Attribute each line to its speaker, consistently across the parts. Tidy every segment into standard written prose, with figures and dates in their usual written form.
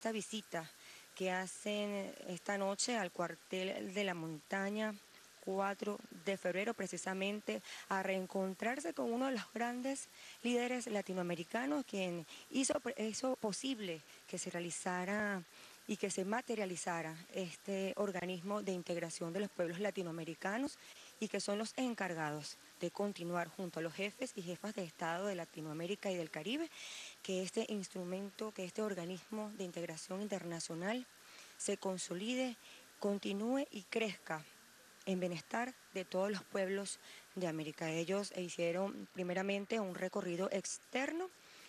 Speaker 1: esta visita que hacen esta noche al cuartel de la montaña 4 de febrero, precisamente a reencontrarse con uno de los grandes líderes latinoamericanos, quien hizo posible que se realizara y que se materializara este organismo de integración de los pueblos latinoamericanos y que son los encargados de continuar junto a los jefes y jefas de Estado de Latinoamérica y del Caribe, que este instrumento, que este organismo de integración internacional se consolide, continúe y crezca en bienestar de todos los pueblos de América. Ellos hicieron primeramente un recorrido externo.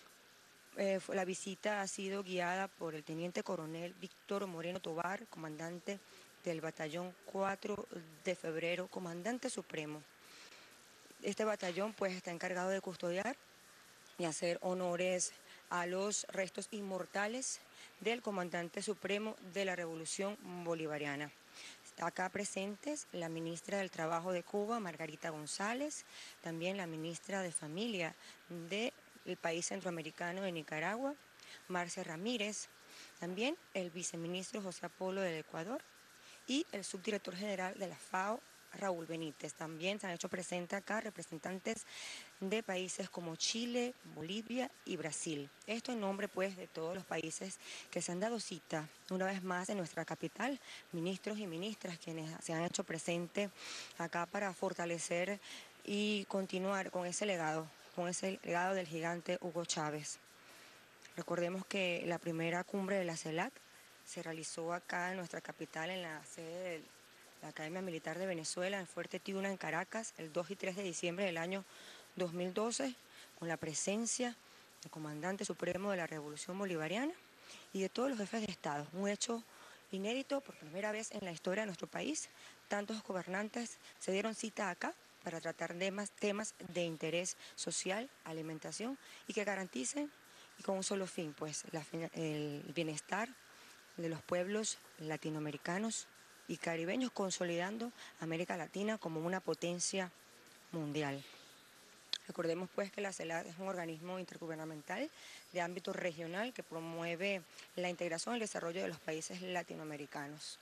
Speaker 1: La visita ha sido guiada por el teniente coronel Víctor Moreno Tobar, comandante del batallón 4 de febrero, comandante supremo. Este batallón pues está encargado de custodiar y hacer honores a los restos inmortales del comandante supremo de la Revolución Bolivariana. Acá presentes la ministra del Trabajo de Cuba, Margarita González, también la ministra de Familia del país centroamericano de Nicaragua, Marcia Ramírez, también el viceministro José Apolo del Ecuador y el subdirector general de la FAO, Raúl Benítez. También se han hecho presentes acá representantes de países como Chile, Bolivia y Brasil. Esto en nombre pues de todos los países que se han dado cita una vez más en nuestra capital, ministros y ministras quienes se han hecho presentes acá para fortalecer y continuar con ese legado del gigante Hugo Chávez. Recordemos que la primera cumbre de la CELAC se realizó acá en nuestra capital, en la sede de la Academia Militar de Venezuela, en Fuerte Tiuna, en Caracas, el 2 y 3 de diciembre del año 2012, con la presencia del comandante supremo de la Revolución Bolivariana y de todos los jefes de Estado. Un hecho inédito, por primera vez en la historia de nuestro país. Tantos gobernantes se dieron cita acá para tratar temas de interés social, alimentación y que garanticen y con un solo fin, pues el bienestar de los pueblos latinoamericanos y caribeños, consolidando América Latina como una potencia mundial. Recordemos pues que la CELAC es un organismo intergubernamental de ámbito regional que promueve la integración y el desarrollo de los países latinoamericanos.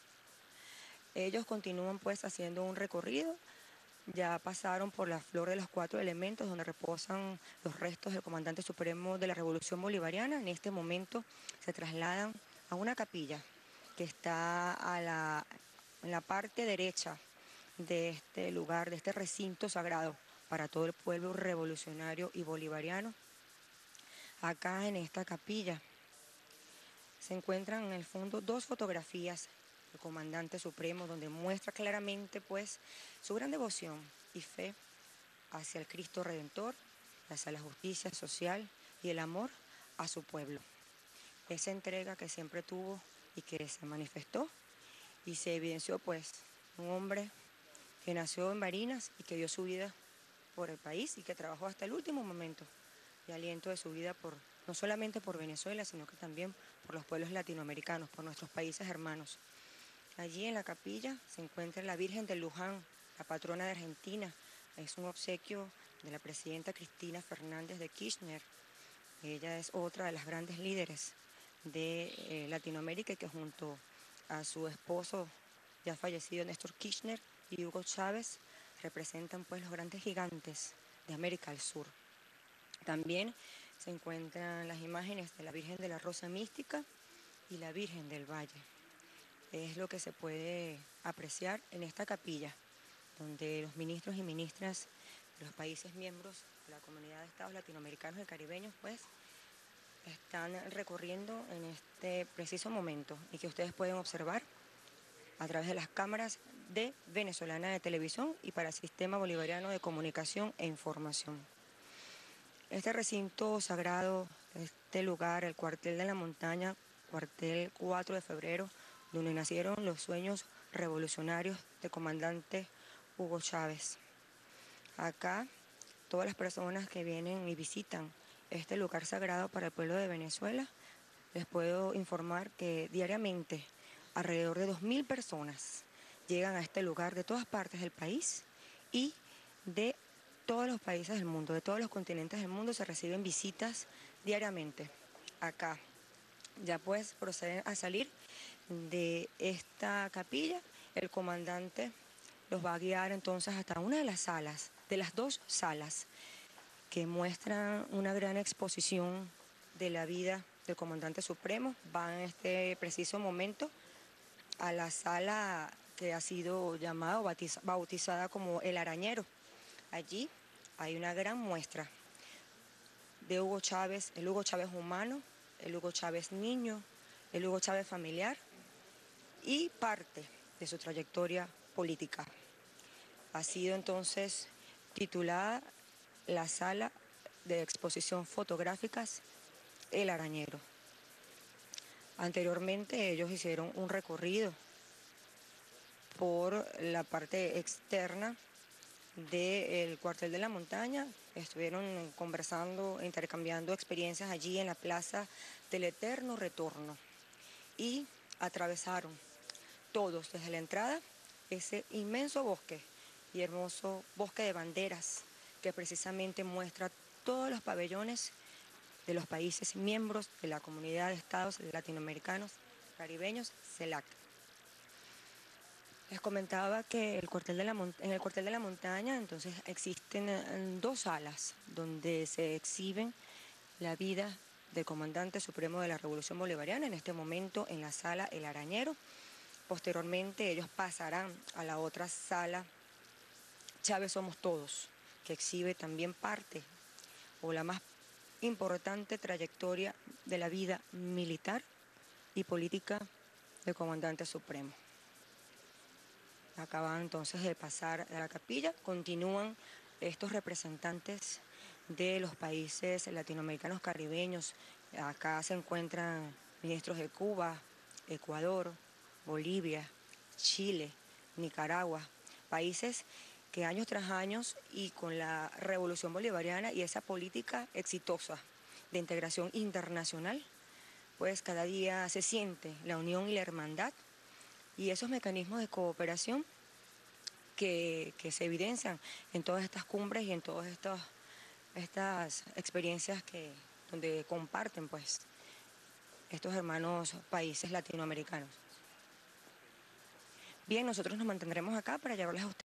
Speaker 1: Ellos continúan pues haciendo un recorrido. Ya pasaron por la Flor de los Cuatro Elementos, donde reposan los restos del comandante supremo de la Revolución Bolivariana. En este momento se trasladan a una capilla que está en la parte derecha de este lugar, de este recinto sagrado para todo el pueblo revolucionario y bolivariano. Acá en esta capilla se encuentran en el fondo dos fotografías del comandante supremo, donde muestra claramente pues su gran devoción y fe hacia el Cristo Redentor, hacia la justicia social y el amor a su pueblo. Esa entrega que siempre tuvo y que se manifestó y se evidenció pues un hombre que nació en Barinas y que dio su vida por el país y que trabajó hasta el último momento de aliento de su vida no solamente por Venezuela, sino que también por los pueblos latinoamericanos, por nuestros países hermanos. Allí en la capilla se encuentra la Virgen de Luján, la patrona de Argentina. Es un obsequio de la presidenta Cristina Fernández de Kirchner. Ella es otra de las grandes líderes de Latinoamérica y que junto a su esposo ya fallecido Néstor Kirchner y Hugo Chávez representan pues los grandes gigantes de América del Sur. También se encuentran las imágenes de la Virgen de la Rosa Mística y la Virgen del Valle. Es lo que se puede apreciar en esta capilla, donde los ministros y ministras de los países miembros de la Comunidad de Estados Latinoamericanos y Caribeños, pues, están recorriendo en este preciso momento y que ustedes pueden observar a través de las cámaras de Venezolana de Televisión y para el Sistema Bolivariano de Comunicación e Información. Este recinto sagrado, este lugar, el cuartel de la montaña, cuartel 4 de febrero, donde nacieron los sueños revolucionarios del comandante Hugo Chávez. Acá, todas las personas que vienen y visitan este lugar sagrado para el pueblo de Venezuela, les puedo informar que diariamente alrededor de 2.000 personas llegan a este lugar de todas partes del país y de todos los países del mundo, de todos los continentes del mundo se reciben visitas diariamente acá, Ya pues proceden a salir de esta capilla. El comandante los va a guiar entonces hasta una de las salas, de las dos salas, que muestran una gran exposición de la vida del comandante supremo. Van en este preciso momento a la sala que ha sido llamada o bautizada como El Arañero. Allí hay una gran muestra de Hugo Chávez, el Hugo Chávez humano, el Hugo Chávez niño, el Hugo Chávez familiar y parte de su trayectoria política. Ha sido entonces titulada la sala de exposición fotográficas El Arañero. Anteriormente ellos hicieron un recorrido por la parte externa del cuartel de la montaña, estuvieron conversando, intercambiando experiencias allí en la Plaza del Eterno Retorno y atravesaron todos desde la entrada ese inmenso bosque y hermoso bosque de banderas que precisamente muestra todos los pabellones de los países miembros de la Comunidad de Estados Latinoamericanos Caribeños, CELAC. Les comentaba que en el cuartel de la montaña entonces existen dos salas donde se exhiben la vida del comandante supremo de la Revolución Bolivariana, en este momento en la sala El Arañero. Posteriormente ellos pasarán a la otra sala Chávez Somos Todos, que exhibe también parte o la más importante trayectoria de la vida militar y política del comandante supremo. Acaban entonces de pasar a la capilla, continúan estos representantes de los países latinoamericanos caribeños. Acá se encuentran ministros de Cuba, Ecuador, Bolivia, Chile, Nicaragua, países que años tras años y con la revolución bolivariana y esa política exitosa de integración internacional, pues cada día se siente la unión y la hermandad y esos mecanismos de cooperación que se evidencian en todas estas cumbres y en todas estas experiencias donde comparten pues estos hermanos países latinoamericanos. Bien, nosotros nos mantendremos acá para llevarles a ustedes